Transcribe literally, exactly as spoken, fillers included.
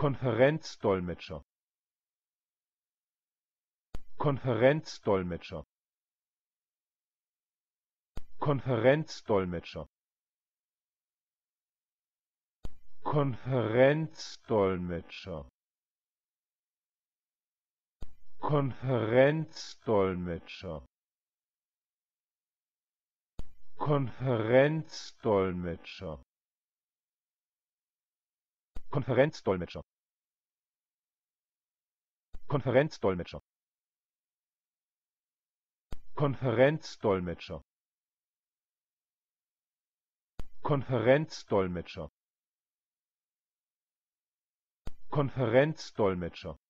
Konferenzdolmetscher, Konferenzdolmetscher, Konferenzdolmetscher, Konferenzdolmetscher, Konferenzdolmetscher, Konferenzdolmetscher, Konferenzdolmetscher, Konferenzdolmetscher, Konferenzdolmetscher, Konferenzdolmetscher, Konferenzdolmetscher,